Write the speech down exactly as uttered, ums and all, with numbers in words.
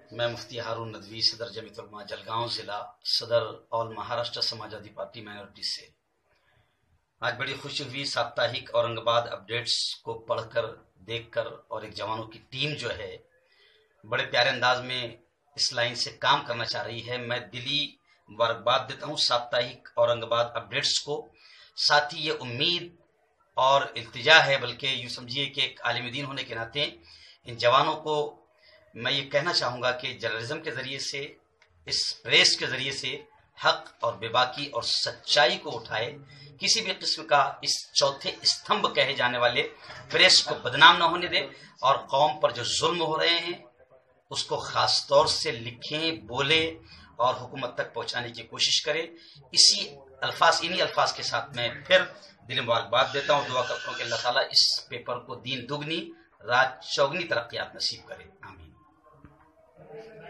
मैं मुफ्ती हारून नदवी सदर जमीयत उलमा जलगांव जिला सदर all Maharashtra Samajwadi party minority से आज बड़ी खुशी हुई साप्ताहिक औरंगाबाद अपडेट्स को पढ़कर देखकर, और एक जवानों की टीम जो है बड़े प्यारे अंदाज में इस लाइन से काम करना चाह रही है। मैं दिली मुबारकबाद देता हूँ साप्ताहिक औरंगाबाद अपडेट्स को। साथ ही ये उम्मीद और इल्तिजा है, बल्कि यूँ समझिए कि एक आलिम दीन होने के नाते इन जवानों को मैं ये कहना चाहूँगा कि जर्नलिज्म के ज़रिए से, इस प्रेस के ज़रिए से हक और बेबाकी और सच्चाई को उठाए। किसी भी किस्म का इस चौथे स्तंभ कहे जाने वाले प्रेस को बदनाम न होने दे, और कौम पर जो जुल्म हो रहे हैं उसको ख़ास तौर से लिखें, बोले और हुकूमत तक पहुँचाने की कोशिश करें। इसी अल्फाज इन्हीं अल्फाज के साथ मैं फिर दिल मुबारकबाद देता हूँ। दुआ करता हूँ कि अल्लाह ताला इस पेपर को दीन दुगनी रात चौगनी तरक्यात नसीब करे। आमीन।